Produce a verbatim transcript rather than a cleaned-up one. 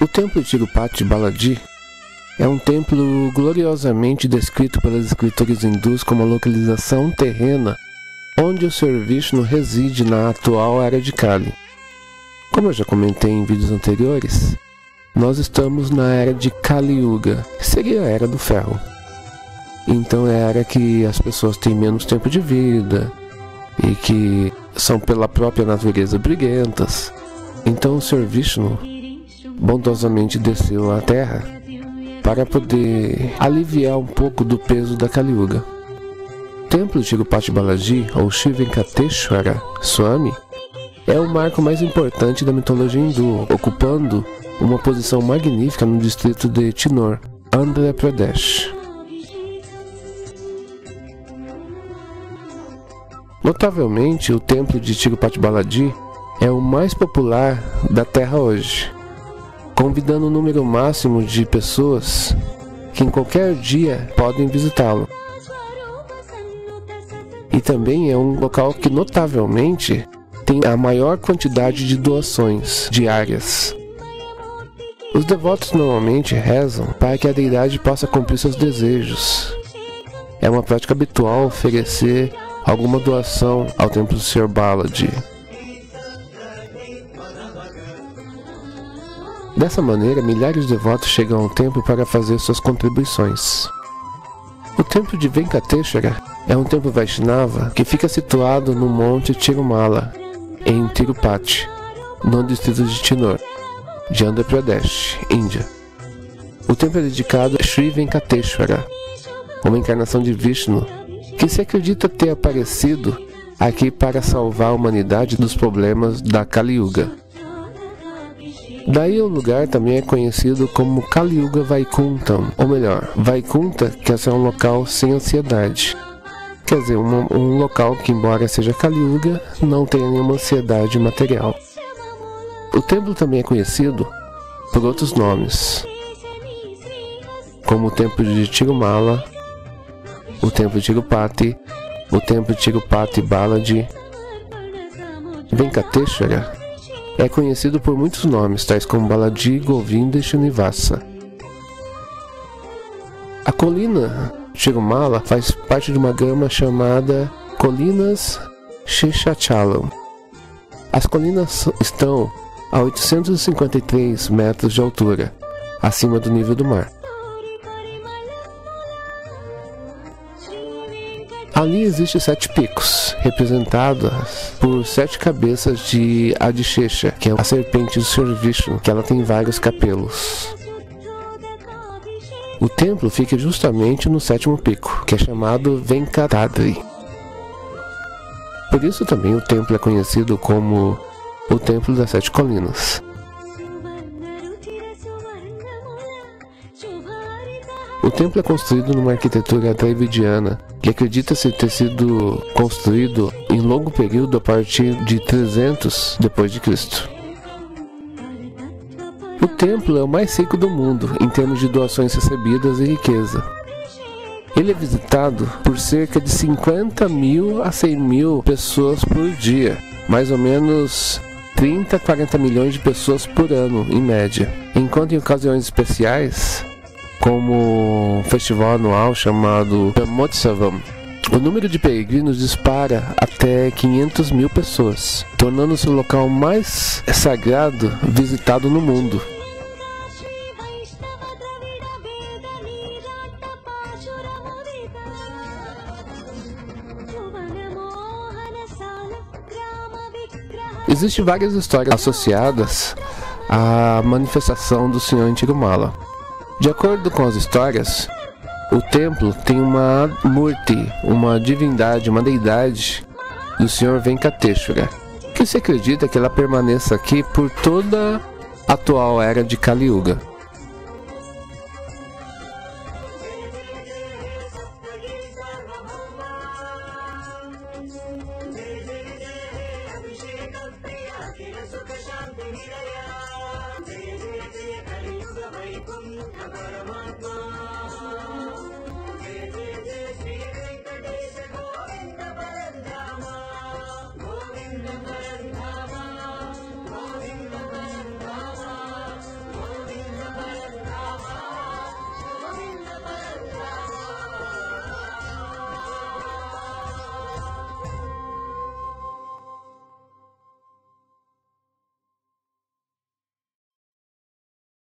O templo Tirupati Balaji é um templo gloriosamente descrito pelos escritores hindus como a localização terrena onde o senhor Vishnu reside na atual era de Kali. Como eu já comentei em vídeos anteriores, nós estamos na era de Kali Yuga, que seria a era do ferro. Então é a era que as pessoas têm menos tempo de vida e que são pela própria natureza briguentas. Então o senhor Vishnu bondosamente desceu à Terra para poder aliviar um pouco do peso da Kali Yuga. O templo Tirupati Balaji, ou Shri Venkateshwara Swami, é o marco mais importante da mitologia hindu, ocupando uma posição magnífica no distrito de Tinor, Andhra Pradesh. Notavelmente, o templo de Tirupati Balaji é o mais popular da Terra hoje, convidando um número máximo de pessoas que em qualquer dia podem visitá-lo. E também é um local que notavelmente tem a maior quantidade de doações diárias. Os devotos normalmente rezam para que a deidade possa cumprir seus desejos. É uma prática habitual oferecer alguma doação ao templo do senhor Balaji. Dessa maneira, milhares de devotos chegam ao templo para fazer suas contribuições. O templo de Venkateshwara é um templo Vaishnava que fica situado no Monte Tirumala, em Tirupati, no distrito de Tinor, de Andhra Pradesh, Índia. O templo é dedicado a Shri Venkateshwara, uma encarnação de Vishnu, que se acredita ter aparecido aqui para salvar a humanidade dos problemas da Kali Yuga. Daí o lugar também é conhecido como Kali Yuga Vaikuntham, ou melhor, Vaikunta quer ser um local sem ansiedade. Quer dizer, um, um local que, embora seja Kali Yuga, não tenha nenhuma ansiedade material. O templo também é conhecido por outros nomes, como o templo de Tirumala, o templo de Tirupati, o templo de Tirupati Balaji. Venkateshwara é conhecido por muitos nomes, tais como Balaji, Govinda e Srinivasa. A colina Tirumala faz parte de uma gama chamada Colinas Sheshachalam. As colinas estão a oitocentos e cinquenta e três metros de altura, acima do nível do mar. Ali existem sete picos, representados por sete cabeças de Adishesha, que é a serpente do senhor Vishnu, que ela tem vários capelos. O templo fica justamente no sétimo pico, que é chamado Venkatadri. Por isso também o templo é conhecido como o Templo das Sete Colinas. O templo é construído numa arquitetura dravidiana, que acredita-se ter sido construído em longo período a partir de trezentos depois de Cristo. O templo é o mais rico do mundo em termos de doações recebidas e riqueza. Ele é visitado por cerca de cinquenta mil a cem mil pessoas por dia, mais ou menos trinta a quarenta milhões de pessoas por ano, em média. Enquanto em ocasiões especiais, como um festival anual chamado Brahmotsavam, o número de peregrinos dispara até quinhentas mil pessoas, tornando-se o local mais sagrado visitado no mundo. Existem várias histórias associadas à manifestação do senhor em Tirumala. De acordo com as histórias, o templo tem uma Murti, uma divindade, uma deidade do senhor Venkateshwara, que se acredita que ela permaneça aqui por toda a atual era de Kali Yuga.